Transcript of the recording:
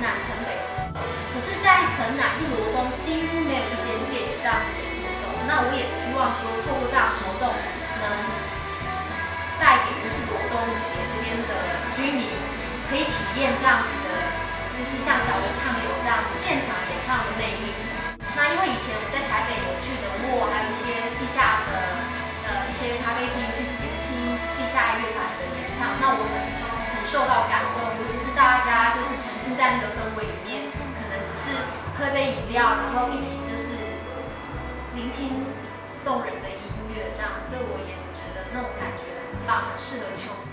南城北之分。可是，在城南一罗东几乎没有一间店有这样子的活动。那我也希望说，透过这样的活动，能带给就是罗东这边的居民，可以体验这样子的，就是像小鱼唱有这样现场演唱的魅力。那因为以前我在台北有去的沃，还有一些地下的一些咖啡厅去听地下乐团的演唱，那我很受到感动，尤其是大家就是沉浸在那个氛围里面，可能只是喝杯饮料，然后一起就是聆听动人的音乐，这样对我也觉得那种感觉很棒，很适合秋。